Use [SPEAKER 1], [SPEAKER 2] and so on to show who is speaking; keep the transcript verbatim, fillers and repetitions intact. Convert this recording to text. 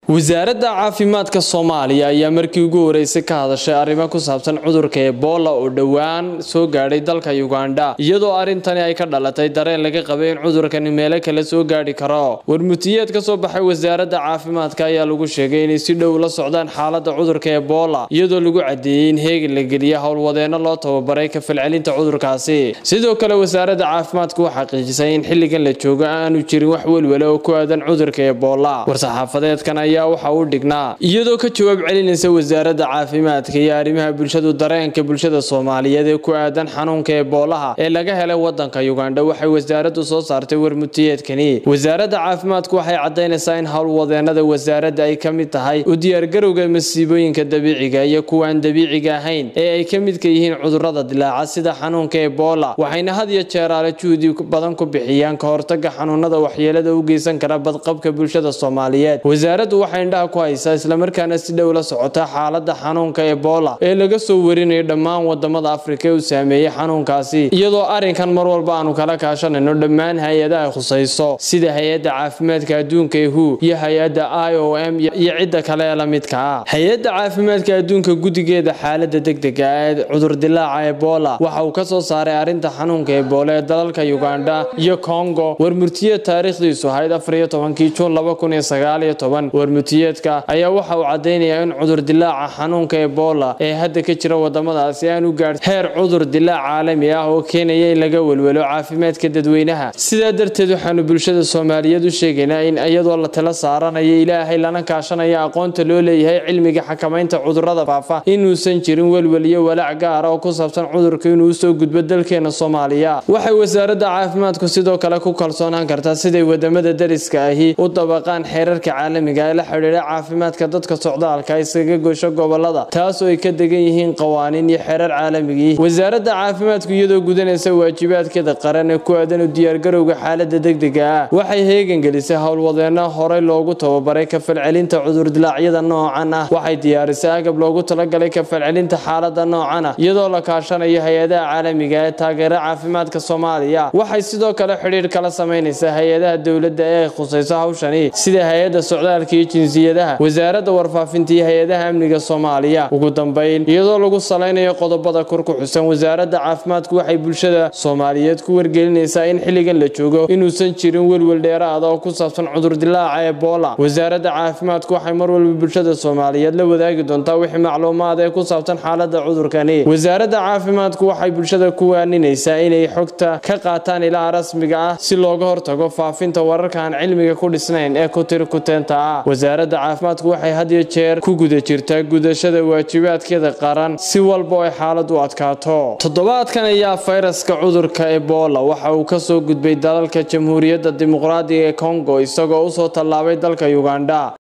[SPEAKER 1] wasaaradda caafimaadka Soomaaliya ayaa markii ugu horeysay ka hadashay arrimo ku saabsan cudurka Ebola oo dhawaan soo gaadhay dalka Uganda iyadoo arintani ay ka dhalatay dareen laga qabay in cudurkani meel kale soo gaadhi karo warmutiyeed ka soo baxay wasaaradda caafimaadka ayaa lagu sheegay in si dhow la socdaan xaaladda cudurka Ebola iyadoo lagu cadeeyay in heeg la geliyo howlwadeeno loo tababaray ka falcelinta cudurkaasi sidoo kale wasaaradda caafimaadku waxa xaqiijisay in xilligan la joogo aanu jirin wax walwala oo ku aadan cudurka Ebola war-saxaafadeedkan ayaa waxa uu dhignaa iyadoo ka jawaab celinaysa wasaaradda caafimaadka iyo arrimaha bulshada dareenka bulshada Soomaaliyeed ee ku aadan xanuunka Ebola ee laga helay wadanka Uganda waxay wasaaraddu soo saartay warmutiyeedkani wasaaradda caafimaadku waxay cadeynaysaa in howlwadeenada wasaaradda ay kamid tahay u diyaar garowga masiibooyinka dabiiciga iyo kuwa aan dabiiciga ahayn ee ay kamid ka yihiin cudurrada dilaaca sida xanuunka Ebola waxayna had iyo jeer aala juhdi badan ku bixiyaan ka hortagga xanuunada waxyeelada u geysan kara badqabka bulshada Soomaaliyeed wasaaraddu waxay indhaha ku haysaa isla markaana si dhow la socota xaaladda xanuunka Ebola ee laga soo warinayo dhammaan wadamada Afrika ee uu saameeyay xanuunkaasi iyadoo arinkan mar walba aanu kala kaashanayno dhammaan hay'adaha khusayso sida hay'adda caafimaadka adduunka ee W H O iyo hay'adda I O M iyo cidda kale ee la midka ah hay'adda caafimaadka adduunka gudigeeda xaaladda degdega ah ee cudur dilaaca Ebola waxa uu ka soo saaray arinta xanuunka Ebola ee dalalka Uganda iyo Congo warmurtiye taariikhdiisu ahayd afar iyo tobankii Juun laba kun iyo sagaal iyo toban warmurtiyeedka ayaa waxa uu cadeynaya in cudur dilaaca xanuunka Ebola ee hadda ka jira wadamadaasi aanu gaar heer cudur dilaac caalami ah oo keenaya in laga walwalo caafimaadka dadweynaha sida darteed waxaanu bulshada Soomaaliyeed u sheegaynaa in iyadoo la tala saaranayo Ilaahay lana kaashanayo aqoonta loo leeyahay cilmiga xakamaynta cudurrada faafa inuusan jirin walwal iyo walaac gaar ah oo ku saabsan cudurka inuu soo gudbo dalkeena Soomaaliya waxay wasaaradda caafimaadku sidoo kale ku kalsoonaan kartaa siday wadamada dariska ahi u dabaqaan xeerarka caalamiga ee la xiriira caafimaadka dadka socdaalka isaga goosho gobolada taas oo ay ka degan yihiin qawaaniin iyo xeerar caalami ah wasaaradda caafimaadku iyadoo gudanaysa waajibaadkeeda qaran ee ku aadan u diyaar garowga xaaladda degdega ah waxay heegan gelisay howlwadeeno hore loogu tababaray ka falcelinta cudur dilaacyada noocan ah waxay diyaarisay agab loogu talagalay ka falcelinta xaaladda noocan ah iyadoo la kaashanayo hay'adaha caalamiga ee taageera caafimaadka Soomaaliya waxay sidoo kale xiriir kala sameynaysaa hay'adaha dawladda ee khusayso hawshani sida hay'adda socdaalka iyo jinsiyadaha wasaaradda warfaafinta iyo hay'adaha amniga Soomaaliya ugu dambeyn iyadoo lagu saleynayo qodobada kor ku xusan wasaaradda caafimaadku waxay bulshada Soomaaliyeed ku wargelinaysaa in xilligan la joogo inuusan jirin walwal dheeraad ah oo ku saabsan cudur dilaaca Ebola wasaaradda caafimaadku waxay mar walba bulshada Soomaaliyeed la wadaagi doontaa wixii macluumaad ee ku saabsan xaaladda cudurkani wasaaradda caafimaadku waxay bulshada ku waaninaysaa inay xogta ka qaataan ilaa rasmiga ah si looga hortago faafinta wararka aan cilmiga ku dhisnayn ee ku tir ku teenta ah wasaaradda caafimaadku waxay had iyo jeer ku guda jirtaa gudashada waajibaadkeeda qaran si walba ay xaaladdu adkaato toddobaadkan ayaa fayraska cudurka Ebola waxa uu ka soo gudbay dalalka Jamhuuriyadda Dimuqraadiga ee Congo isagoo u soo tallaabay dalka Uganda